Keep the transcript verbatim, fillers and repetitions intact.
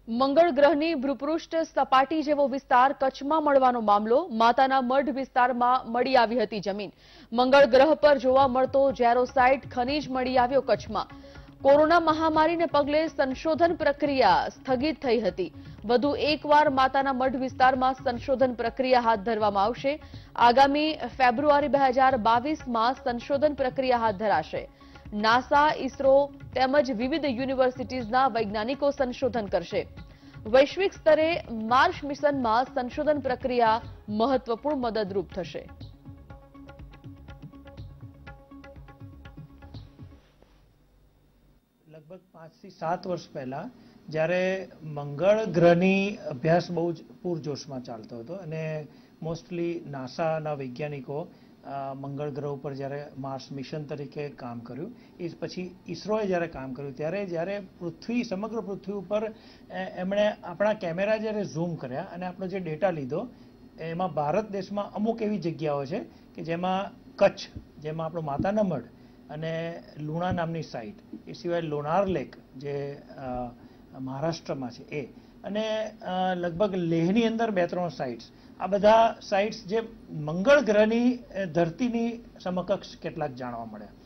મંગળ ગ્રહની ભૂપૃષ્ઠ સપાટી જેવો વિસ્તાર કચ્છમાં મળવાનો મામલો માતાના મઢ વિસ્તારમાં મળી આવી હતી જમીન। મંગળ ગ્રહ પર જોવા મળતો જેરોસાઇટ ખનીજ મળી આવ્યો કચ્છમાં। કોરોના મહામારીને પગલે સંશોધન પ્રક્રિયા સ્થગિત થઈ હતી। વધુ એકવાર માતાના મઢ વિસ્તારમાં સંશોધન પ્રક્રિયા હાથ ધરવામાં આવશે। આગામી ફેબ્રુઆરી બે હજાર બાવીસમાં સંશોધન પ્રક્રિયા હાથ ધરાશે। નાસા, ઇસરો તેમજ વિવિધ યુનિવર્સિટીઝના વૈજ્ઞાનિકો સંશોધન કરશે। વૈશ્વિક સ્તરે માર્સ મિશનમાં સંશોધન પ્રક્રિયા મહત્વપૂર્ણ મદદરૂપ થશે। લગભગ પાંચ થી સાત વર્ષ પહેલા જ્યારે મંગળ ગ્રહની અભ્યાસ બહુ જ પૂરજોશમાં ચાલતો હતો અને મોસ્ટલી નાસાના વૈજ્ઞાનિકો મંગળ ગ્રહ ઉપર જ્યારે માર્સ મિશન તરીકે કામ કર્યું, એ પછી ઇસરોએ જ્યારે કામ કર્યું ત્યારે જ્યારે પૃથ્વી સમગ્ર પૃથ્વી ઉપર એમણે આપણા કેમેરા જ્યારે ઝૂમ કર્યા અને આપણો જે ડેટા લીધો એમાં ભારત દેશમાં અમુક એવી જગ્યાઓ છે કે જેમાં કચ્છ, જેમાં આપણો માતાના મઢ અને લુણા નામની સાઇટ, એ સિવાય લોનાર લેક જે મહારાષ્ટ્રમાં છે એ, અને લગભગ લેહની અંદર બે ત્રણ સાઇટ્સ, આ બધા સાઇટ્સ જે મંગળ ગ્રહની ધરતીની સમકક્ષ કેટલાક જાણવા મળ્યા।